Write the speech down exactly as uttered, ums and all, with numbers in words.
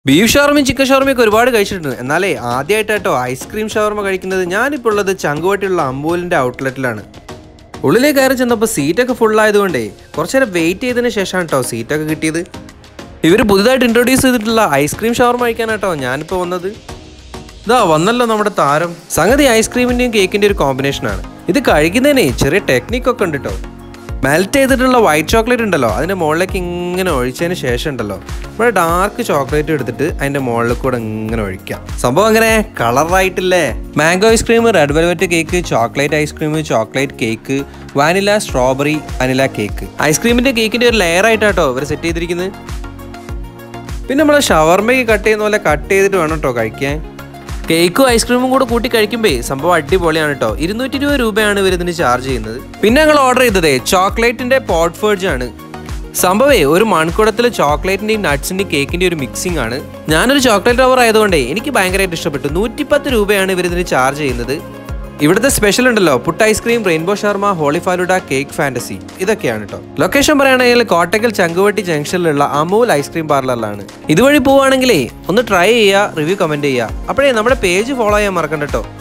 Beef ഷവർമയും chicken ഷവർമയൊക്കെ ഒരുപാട് കഴിച്ചിട്ടുണ്ട്. എന്നാലേ ആദ്യമായിട്ടോ ഐസ്ക്രീം ഷവർമ കഴിക്കുന്നത്. ഞാനിപ്പോൾ ഉള്ളത് ചങ്കുവട്ടിയുള്ള അമ്പൂലിൻ്റെ ഔട്ട്ലെറ്റിലാണ്. ഉള്ളിലേക്ക് കയറി ചെന്നപ്പോൾ സീറ്റൊക്കെ ഫുള്ളായതുകൊണ്ടേ കുറച്ച് നേരം വെയിറ്റ് ചെയ്തതിന് ശേഷമാണ് കേട്ടോ സീറ്റൊക്കെ കിട്ടിയത്. ഇവർ പുതുതായിട്ട് ഇൻട്രൊഡ്യൂസ് ചെയ്തിട്ടുള്ള ഐസ്ക്രീം ഷവർമ കഴിക്കാനാട്ടോ ഞാനിപ്പോൾ വന്നത്. ഇതാ വന്നല്ലോ നമ്മുടെ താരം. സംഗതി ഐസ്ക്രീമിൻ്റെയും കേക്കിൻ്റെ ഒരു കോമ്പിനേഷനാണ്. ഇത് കഴിക്കുന്നതിനേ ചെറിയ ടെക്നിക്കൊക്കെ ഉണ്ട് കേട്ടോ. മെൽറ്റ് ചെയ്തിട്ടുള്ള വൈറ്റ് ചോക്ലേറ്റ് ഉണ്ടല്ലോ, അതിൻ്റെ മുകളിലേക്ക് ഇങ്ങനെ ഒഴിച്ചതിന് ശേഷം ഉണ്ടല്ലോ ഇവിടെ ഡാർക്ക് ചോക്ലേറ്റ് എടുത്തിട്ട് അതിൻ്റെ മുകളിൽ കൂടെ ഇങ്ങനെ ഒഴിക്കാം. സംഭവം അങ്ങനെ കളറായിട്ടില്ലേ. Mango ice cream, red velvet cake, chocolate ice cream, chocolate cake, vanilla, strawberry, vanilla cake. ഐസ്ക്രീമിൻ്റെ കേക്കിൻ്റെ ഒരു ലെയർ ആയിട്ടാട്ടോ ഇവർ സെറ്റ് ചെയ്തിരിക്കുന്നത്. പിന്നെ നമ്മൾ ഷവർമയ്ക്ക് കട്ട് ചെയ്യുന്ന പോലെ കട്ട് ചെയ്തിട്ട് വേണം കേട്ടോ കഴിക്കാൻ. കേക്കും ഐസ്ക്രീമും കൂടെ കൂട്ടി കഴിക്കുമ്പോൾ സംഭവം അടിപൊളിയാണ് കേട്ടോ. ഇരുന്നൂറ്റി ഇരുപത് രൂപയാണ് ഇവർ ഇതിന് ചാർജ് ചെയ്യുന്നത്. പിന്നെ ഞങ്ങൾ ഓർഡർ ചെയ്തതേ ചോക്ലേറ്റിൻ്റെ പോട്ട് ഫഡ്ജ് ആണ്. സംഭവേ ഒരു മൺകുടത്തിൽ ചോക്ലേറ്റിൻ്റെയും നട്ട്സിൻ്റെയും കേക്കിൻ്റെ ഒരു മിക്സിംഗ് ആണ്. ഞാനൊരു ചോക്ലേറ്റ് ലവർ ആയതുകൊണ്ടേ എനിക്ക് ഭയങ്കരമായിട്ട് ഇഷ്ടപ്പെട്ടു. നൂറ്റിപ്പത്ത് രൂപയാണ് ഇവർ ഇതിന് ചാർജ് ചെയ്യുന്നത്. ഇവിടുത്തെ സ്പെഷ്യൽ ഉണ്ടല്ലോ puttu ice cream, rainbow shawarma, Holi falooda, cake fantasy, ഇതൊക്കെയാണ് കേട്ടോ. ലൊക്കേഷൻ പറയുകയാണെങ്കിൽ കോട്ടക്കൽ ചങ്കുവട്ടി ജംഗ്ഷനിലുള്ള അമൂൽ ഐസ്ക്രീം പാർലറിലാണ്. ഇതുവഴി പോവുകയാണെങ്കിലേ ഒന്ന് ട്രൈ ചെയ്യുക, റിവ്യൂ കമൻറ്റ് ചെയ്യുക. അപ്പോഴേ നമ്മുടെ പേജ് ഫോളോ ചെയ്യാൻ മറക്കണ്ട കേട്ടോ.